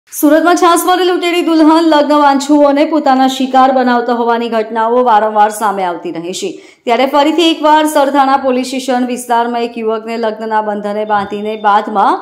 સુરતમાં છાસવારે લૂંટેલી દુલ્હન લગ્ન વાંછુઓને પોતાના શિકાર બનાવતા હોવાની ઘટનાઓ વારંવાર સામે આવતી રહે છે। ત્યારે ફરીથી એકવાર સરથાણા પોલીસ સ્ટેશન વિસ્તારમાં એક યુવકને લગ્નના બંધને બાંધીને બાદમાં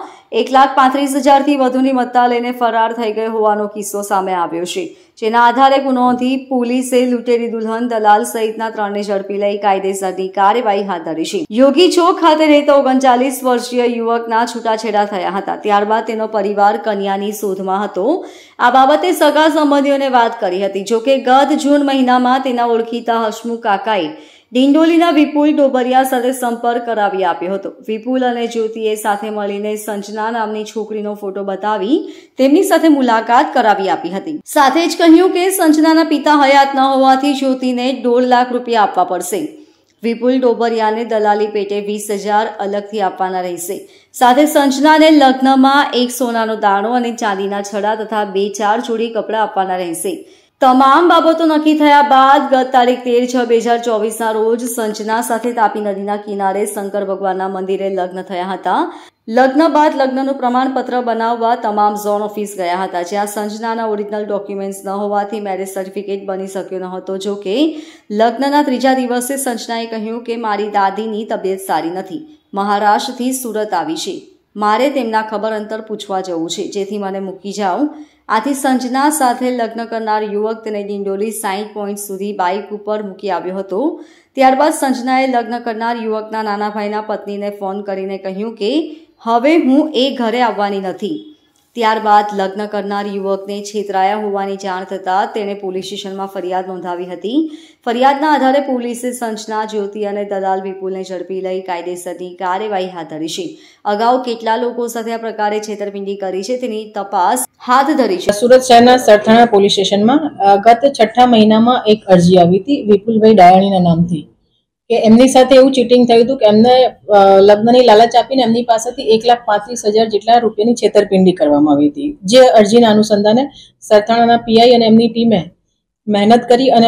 1,35,000 થી વધુની મત્તા લઈને ફરાર થઈ ગયો હોવાનો કિસ્સો સામે આવ્યો છે, જેના આધારે ગુનો નોંધી પોલીસે લૂંટેલી દુલ્હન દલાલ સહિતના 3ને ઝડપી લઈ કાયદેસરની કાર્યવાહી હાથ ધરી છે। યોગી ચોક ખાતે રહેતા 39 વર્ષીય યુવકના છૂટાછેડા થયા હતા। ત્યારબાદ તેનો પરિવાર કન્યાની શોધમાં હતો। આ બાબતે સગા સંબંધીઓને વાત કરી હતી। જોકે ગત જૂન મહિનામાં તેના ઓળખીતા હસમુખ કાકાએ ડિંડોલીના વિપુલ ડોબરિયા સાથે સંપર્ક કરાવી આપ્યો હતો। વિપુલ અને જ્યોતિએ સાથે મળીને સંજના નામની છોકરીનો ફોટો બતાવી તેમની સાથે મુલાકાત કરાવી આપી હતી। સાથે જ કહ્યું કે સંજનાના પિતા હયાત ન હોવાથી જ્યોતિને 1.5 લાખ રૂપિયા આપવા પડશે। વિપુલ ડોબરિયાને દલાલી પેટે 20,000 અલગથી આપવાના રહેશે। સાથે સંજનાને લગ્નમાં એક સોનાનો દાણો અને ચાંદીના છડા તથા 2-4 જોડી કપડાં આપવાના રહેશે। તમામ બાબતો નક્કી થયા બાદ ગત તારીખ 13/6/2024 રોજ સંજના સાથે તાપી નદીના કિનારે શંકર ભગવાનના મંદિરે લગ્ન થયા હતા। લગ્ન બાદ લગ્નનું પ્રમાણપત્ર બનાવવા તમામ ઝોન ઓફિસ ગયા હતા, જ્યાં સંજનાના ઓરિજિનલ ડોક્યુમેન્ટ્સ ન હોવાથી મેરેજ સર્ટિફિકેટ બની શક્યો ન હતો। જો કે લગ્નના 3જા દિવસે સંજનાએ કહ્યું કે મારી દાદીની તબિયત સારી નથી, મહારાષ્ટ્રથી સુરત આવી છે, મારે તેમના ખબર અંતર પૂછવા જવું છે, જેથી મને મૂકી જાઓ। આથી સંજના સાથે લગ્ન કરનાર યુવક તેને ડિંડોલી 60 પોઈન્ટ સુધી બાઇક ઉપર મૂકી આવ્યો હતો। ત્યારબાદ સંજનાએ લગ્ન કરનાર યુવકના નાના ભાઈના પત્નીને ફોન કરીને કહ્યું કે હવે હું એ ઘરે આવવાની નથી। ત્યારબાદ લગ્ન કરનાર યુવકને છેતરાયા હોવાની જાણ થતાં તેણે પોલીસ સ્ટેશનમાં ફરિયાદ નોંધાવી હતી। ફરિયાદના આધારે પોલીસે સંજના, જ્યોતિ અને દલાલ વિપુલને ઝડપી લઈ કાયદેસરની કાર્યવાહી હાથ ધરી છે। અગાઉ કેટલા લોકો સાથે આ પ્રકારે છેતરપિંડી કરી છે તેની તપાસ હાથ ધરી છે। સુરત શહેરના સરથાણા પોલીસ સ્ટેશનમાં ગત 6ઠા મહિનામાં એક અરજી આવી હતી વિપુલભાઈ ડાયાણીના નામથી કે એમની સાથે એવું ચીટિંગ થયું હતું કે એમને લગ્નની લાલચ આપીને એમની પાસેથી 1,35,000 જેટલા રૂપિયાની છેતરપિંડી કરવામાં આવી હતી। જે અરજીના અનુસંધાને સરથાણાના પીઆઈ અને એમની ટીમે મહેનત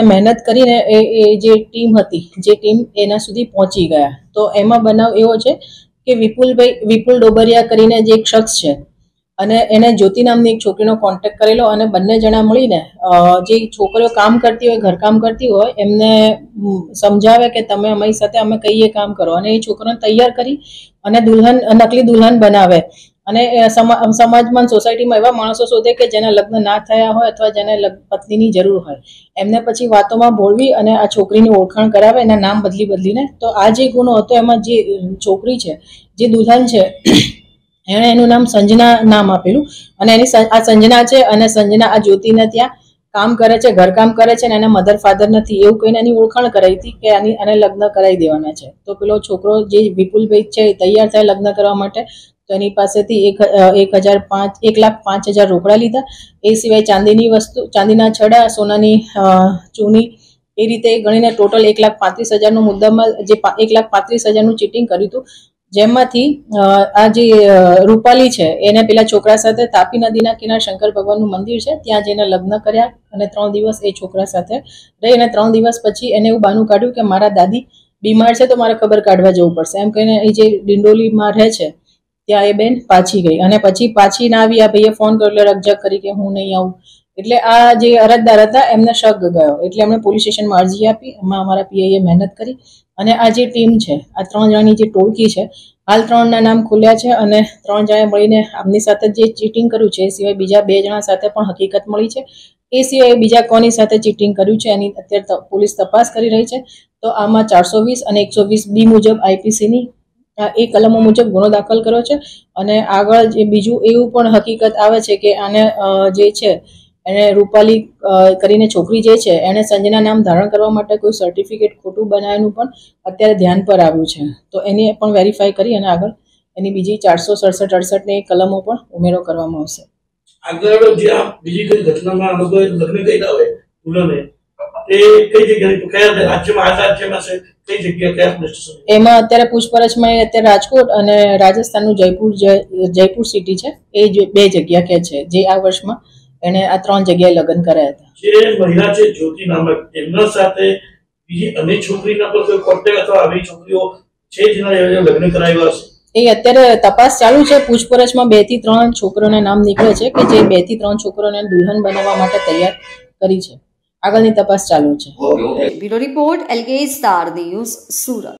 કરીને એ જે ટીમ હતી જે ટીમ એના સુધી પહોંચી ગયા। તો એમાં બનાવ એવો છે કે વિપુલ ડોબરિયા કરીને જે એક શખ્સ છે અને એને જ્યોતિ નામની એક છોકરીનો કોન્ટેક્ટ કરેલો અને બંને જણા મળીને જે છોકરીઓ કામ કરતી હોય, ઘરકામ કરતી હોય, એમને સમજાવે કે તમે અમારી સાથે અમે કહીએ કામ કરો, અને એ છોકરીને તૈયાર કરી અને નકલી દુલ્હન બનાવે અને સમાજમાં, સોસાયટીમાં એવા માણસો શોધે કે જેના લગ્ન ના થયા હોય અથવા જેને પત્નીની જરૂર હોય, એમને પછી વાતોમાં ભોળવી અને આ છોકરીની ઓળખાણ કરાવે એના નામ બદલીને। તો આ જે ગુનો હતો એમાં જે છોકરી છે, જે દુલ્હન છે, એણે એનું નામ સંજના નામ આપેલું અને આ સંજના છે અને સંજના આ જ્યોતિને ત્યાં કામ કરે છે, ઘરકામ કરે છે અને એના મધર ફાધર નથી એવું કહીને એની ઓળખાણ કરાવી હતી કે આને લગ્ન કરાવી દેવાના છે। તો પેલો છોકરો જે વિપુલભાઈ છે એ તૈયાર થાય લગ્ન કરવા માટે, તો એની પાસેથી 1,05,000 રોકડા લીધા। એ સિવાય ચાંદીની વસ્તુ, ચાંદીના છડા, સોનાની ચૂની, એ રીતે ગણીને ટોટલ 1,35,000નું મુદ્દામાં જે 1,35,000નું ચીટિંગ કર્યું હતું। જેમાંથી આ જે રૂપાલી છે એને પેલા છોકરા સાથે તાપી નદીના કિનારે શંકર ભગવાનનું મંદિર છે ત્યાં જઈને લગ્ન કર્યા અને 3 દિવસ એ છોકરા સાથે રહી અને 3 દિવસ પછી એને એવું બહાનું કાઢ્યું કે મારા દાદી બીમાર છે તો મારે ખબર કાઢવા જવું પડશે, એમ કહીને એ જે ડિંડોલીમાં રહે છે ત્યાં એ બેન પાછી ગઈ અને પછી પાછી ના આવી। આ ભાઈએ ફોન કર્યો, રકઝક કરી કે હું નહીં આવું, એટલે આ જે અરજદાર હતા એમને શક ગયો, એટલે એમણે પોલીસ સ્ટેશનમાં અરજી આપી। એમાં અમારા પીઆઈએ મહેનત કરી અને આ જે ટીમ છે, આ 3 જણાની જે ટોળકી છે, હાલ 3ના નામ ખુલ્યા છે અને 3 જણાએ મળીને આમની સાથે જે ચીટિંગ કર્યું છે એ સિવાય બીજા 2 જણા સાથે પણ હકીકત મળી છે। એ સિવાય બીજા કોની સાથે ચીટિંગ કર્યું છે એની અત્યારે પોલીસ તપાસ કરી રહી છે। તો આમાં 420 અને 120B મુજબ આઈપીસીની એ કલમો મુજબ ગુનો દાખલ કર્યો છે અને આગળ જે બીજું એવું પણ હકીકત આવે છે કે આને જે છે એને રૂપાલી કરીને છોકરી જે છે એને સંજના નામ ધારણ કરવા માટે કોઈ સર્ટિફિકેટ ખોટું બનાવવાનું પણ અત્યારે ધ્યાન પર આવ્યું છે। તો એને પણ વેરીફાઈ કરી અને આગળ એની બીજી 467-68 ની કલમો પણ ઉમેરો કરવામાં આવશે। આગળ જે આ બીજી કઈ ઘટનામાં આ લોકો લગ્ન કર્યા હોય દુલ્હને એ કઈ જગ્યાએ, કયા રાજ્યમાં, આ રાજ્યમાં છે, કઈ જગ્યાએ, કયા પોલીસ સ્ટેશન? એમાં અત્યારે પૂછપરછમાં અત્યારે રાજકોટ અને રાજસ્થાનનું જયપુર સિટી છે, એ 2 જગ્યા કે છે જે આ વર્ષમાં એને આ 3 જગ્યાએ લગ્ન કર્યા હતા। જે મહિલા છે જ્યોતિ નામક, એમના સાથે બીજી અનેક છોકરીના પર કોઈ કોન્ટેક્ટ અથવા આવી છોકરીઓ છે જેના લગ્ન કરાવ્યા હશે? એ અત્યારે તપાસ ચાલુ છે. પૂછપરછમાં 2 થી 3 છોકરોના નામ નીકળે છે કે જે 2 થી 3 છોકરોને દુલ્હન બનાવવા માટે તૈયાર કરી છે. આગળની તપાસ ચાલુ છે. Bureau report LK star news, Surat.